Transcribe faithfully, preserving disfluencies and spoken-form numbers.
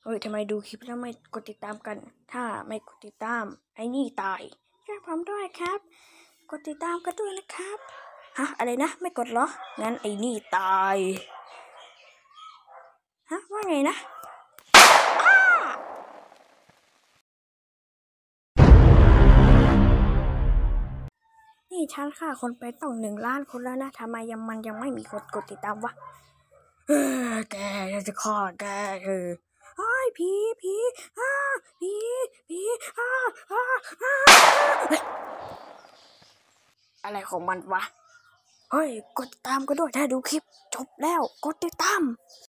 เฮ้ยทำไมดูคลิปแล้วไม่กดติดตามกันถ้าไม่กดติดตามไอ้นี่ตายช่วยผมด้วยครับกดติดตามกันด้วยนะครับฮะอะไรนะไม่กดเหรองั้นไอ้นี่ตายฮะว่าไงนะนี่ฉันฆ่าคนไปต้องหนึ่งล้านคนแล้วนะทำไมยังมันยังไม่มีคนกดติดตามวะเออแกจะฆ่าแกเออไอ้ผีผีอ้าผีผีอ้าอ้าอ้าอะไรของมันวะเฮ้ยกดติดตามกันด้วยถ้าดูคลิปจบแล้วกดติดตาม